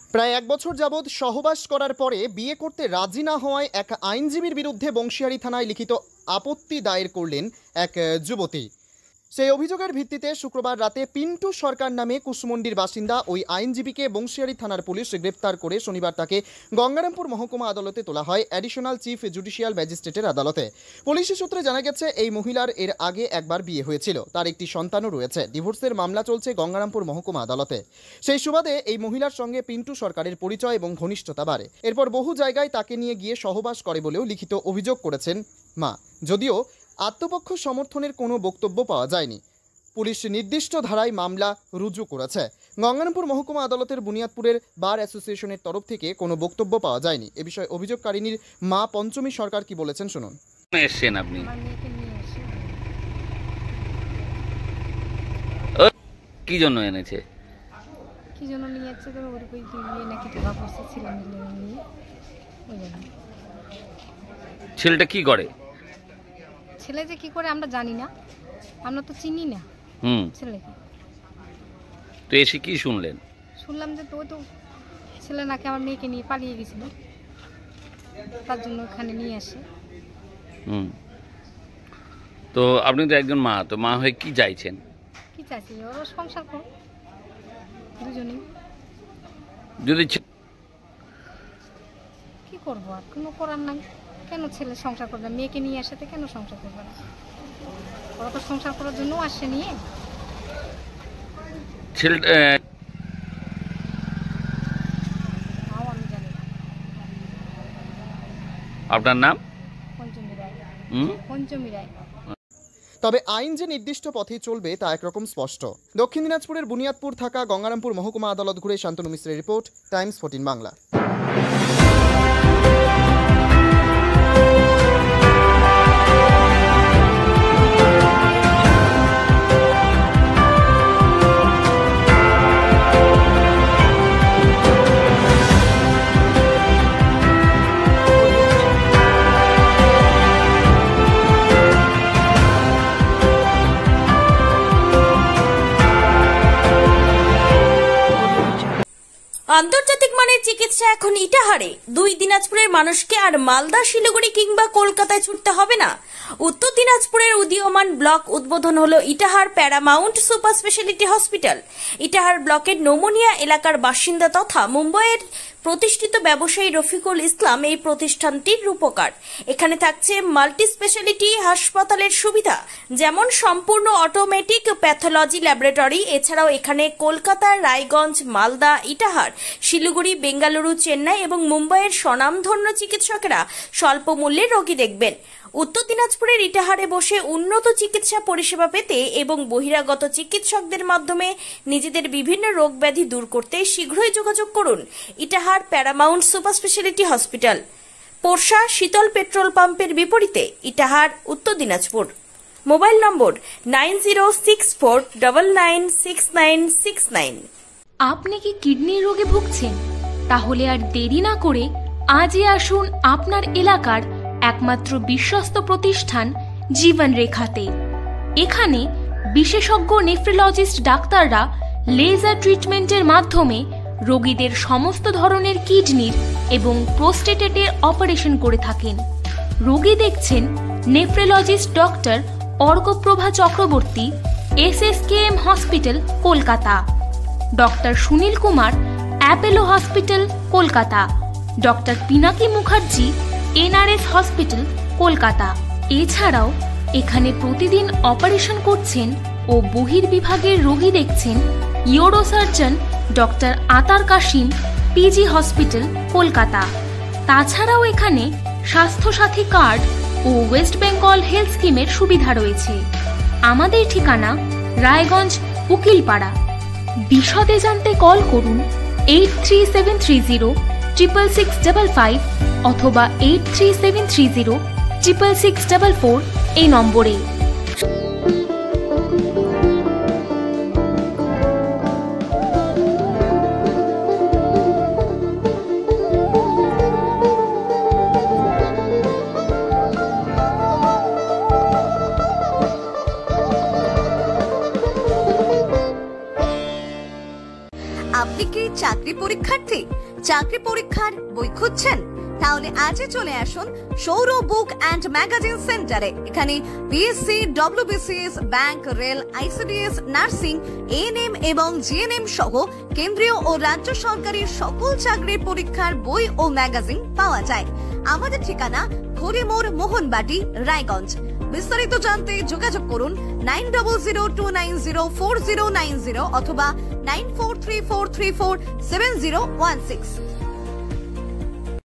প্রায় এক বছর যাবৎ সহবাস করার পরে বিয়ে করতে রাজি না হওয়ায় এক আইনজীবীর বিরুদ্ধে বংশিয়ারি থানায় লিখিত আপত্তি দায়ের করলেন এক যুবতী। সেই অভিযোগের ভিত্তিতে শুক্রবার রাতে পিন্টু সরকার নামে কুশমন্ডির বাসিন্দা ওই আইনজীবীকে বংশিয়ারি থানার পুলিশ গ্রেপ্তার করে শনিবার তাকে গঙ্গারামপুর মহকুমা আদালতে তোলা হয় অ্যাডিশনাল চিফ জুডিশিয়াল ম্যাজিস্ট্রেটের আদালতে। পুলিশের সূত্রে জানা গেছে, এই মহিলার এর আগে একবার বিয়ে হয়েছিল, তার একটি সন্তানও রয়েছে। ডিভোর্সের মামলা চলছে গঙ্গারামপুর মহকুমা আদালতে। সেই সুবাদে এই মহিলার সঙ্গে পিন্টু সরকারের পরিচয় এবং ঘনিষ্ঠতা বাড়ে। এরপর বহু জায়গায় তাকে নিয়ে গিয়ে সহবাস করে বলেও লিখিত অভিযোগ করেছেন মা। যদিও আত্মপক্ষ সমর্থনের কোনো বক্তব্য পাওয়া যায়নি। পুলিশ নির্দিষ্ট ধারায় মামলা রুজু করেছে। গঙ্গারামপুর মহকুমা আদালতের বুনিয়াদপুরের বার অ্যাসোসিয়েশনের তরফ থেকে কোনো বক্তব্য পাওয়া যায়নি। এ বিষয়ে অভিযোগকারিনীর মা পঞ্চমী সরকার কি বলেছেন শুনুন। এসেছেন আপনি? কি জন্য এনেছে? কি জন্য নিয়ে যাচ্ছে তো ওর কই দিয়ে নাকি টাকা পয়সা ছিল নিয়ে ওই জন্য। ছেলেটা কি করে? ছেলে যে কি করে আমরা জানি না, আমরা তো চিনি না ছেলেকে। তো এসে কি শুনলেন? শুনলাম যে তো ছেলে নাকি আমার মেয়েকে নিয়ে পালিয়ে গেছিল, তার জন্য ওখানে নিয়ে আসে। তো আপনি তো একজন মা, তো মা হয়ে কি চাইছেন? কি চাইছি, ওরা সংসার করো দুজনেই। যদি কি করবো, আর কোনো করার নাই। কেন ছেলে সংসার করবে? মেয়েকে নিয়ে আসে কেন সংসার করবে না? ওরা তো সংসার করার জন্য আসে নিয়ে। ছেলে আপনার নাম? পঞ্চমী রায়। পঞ্চমী রায়। তবে আইন যে নির্দিষ্ট পথেই চলবে তা একরকম স্পষ্ট। দক্ষিণ দিনাজপুরের বুনিয়াদপুর থাকা গঙ্গারামপুর মহকুমা আদালত ঘুরে শান্তনু মিশ্রের রিপোর্ট, টাইমস 14 বাংলা। আন্তর্জাতিক মানের চিকিৎসা এখন ইটাহারে। দুই দিনাজপুরের মানুষকে আর মালদা, শিলিগুড়ি কিংবা কলকাতায় ছুটতে হবে না। উত্তর দিনাজপুরের উদীয়মান ব্লক উদ্বোধন হলো Itahar Paramount super speciality hospital. Itahar ব্লকের নোমনিয়া এলাকার বাসিন্দা তথা মুম্বাইয়ের প্রতিষ্ঠিত ব্যবসায়ী রফিকুল ইসলাম এই প্রতিষ্ঠানটির রূপকার। এখানে থাকছে মাল্টি স্পেশালিটি হাসপাতালের সুবিধা, যেমন সম্পূর্ণ অটোমেটিক প্যাথোলজি ল্যাবরেটরি। এছাড়াও এখানে কলকাতা, রায়গঞ্জ, মালদা, ইটাহার, শিলিগুড়ি, বেঙ্গালুরু, চেন্নাই এবং মুম্বাইয়ের স্বনামধন্য চিকিৎসকেরা স্বল্প মূল্যে রোগী দেখবেন। উত্তর দিনাজপুরের ইটাহারে বসে উন্নত চিকিৎসা পরিষেবা পেতে এবং বহিরাগত চিকিৎসকদের মাধ্যমে নিজেদের বিভিন্ন রোগ ব্যাধি দূর করতে শীঘ্রই যোগাযোগ করুন Itahar Paramount super speciality hospital, Porsha Sheetal petrol পাম্পের বিপরীতে, ইটাহার, উত্তর দিনাজপুর। মোবাইল নম্বর 9064996969। আপনি কি কিডনি রোগে ভুগছেন? তাহলে আর দেরি না করে আজই আসুন আপনার এলাকার একমাত্র বিশ্বস্ত প্রতিষ্ঠান জীবন রেখাতে। এখানে বিশেষজ্ঞ নেফ্রোলজিস্ট ডাক্তাররা লেজার ট্রিটমেন্টের মাধ্যমে রোগীদের সমস্ত ধরনের কিডনির এবং প্রোস্টেটের অপারেশন করে থাকেন। রোগী দেখছেন nephrologist doctor Arkaprabha Chakraborty, SSKM hospital, Kolkata. Doctor Sunil Kumar, Apollo hospital, Kolkata. Doctor Pinaki Mukherjee, NRS hospital, Kolkata. এছাড়াও এখানে প্রতিদিন অপারেশন করছেন ও বহির্বিভাগের রোগী দেখছেন ইউরোসার্জন ডক্টর আতার কাশিম, PG হসপিটাল, কলকাতা। তাছাড়াও এখানে স্বাস্থ্যসাথী কার্ড ও ওয়েস্ট বেঙ্গল হেলথ স্কিমের সুবিধা রয়েছে। আমাদের ঠিকানা রায়গঞ্জ, উকিলপাড়া। বিশদে জানতে কল করুন 8373066655 অথবা 8373066644 এই নম্বরে। আপনি কি চাকরি পরীক্ষায় পরীক্ষার্থী, চাকরি পরীক্ষার বই খুঁজছেন? তাহলে আজই চলে আসুন সৌর বুক অ্যান্ড ম্যাগাজিন সেন্টারে। এখানে B S C, W B C S, bank, rail, I C D S, nursing, A N M এবং জিএনএম সহ কেন্দ্রীয় ও রাজ্য সরকারের সকল চাকরির পরীক্ষার বই ও ম্যাগাজিন পাওয়া যায়। আমাদের ঠিকানা হরিমোড়, মোহনবাটি, রায়গঞ্জ। বিস্তারিত জানতে যোগাযোগ করুন 9002904090 অথবা 9434347016।